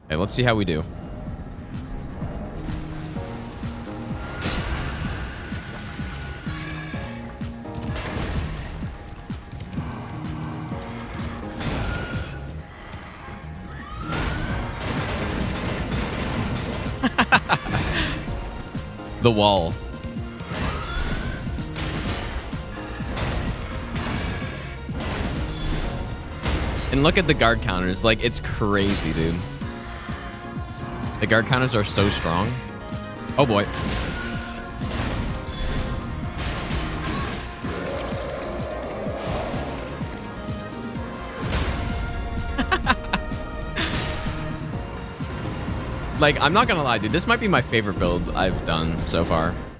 Okay, let's see how we do. The wall. And look at the guard counters. Like, it's crazy, dude. The guard counters are so strong. Oh, boy. Like, I'm not gonna lie, dude. This might be my favorite build I've done so far.